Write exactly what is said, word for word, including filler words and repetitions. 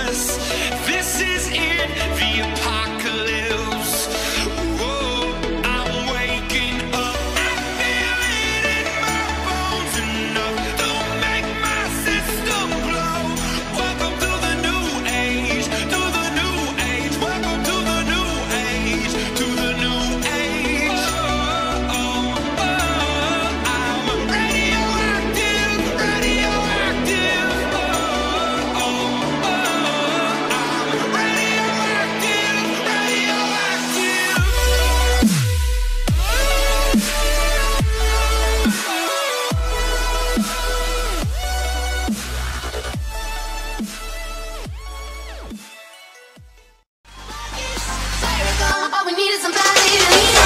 This is it, the apocalypse. Whoa, I'm waking up. I feel it in my bones enough to make my system blow. Welcome to the new age, to the new age. Welcome to the new age, to the new age. Oh, oh, oh, I'm radioactive, radioactive. Oh, oh, oh, I'm radioactive, radioactive. All we need is somebody to lean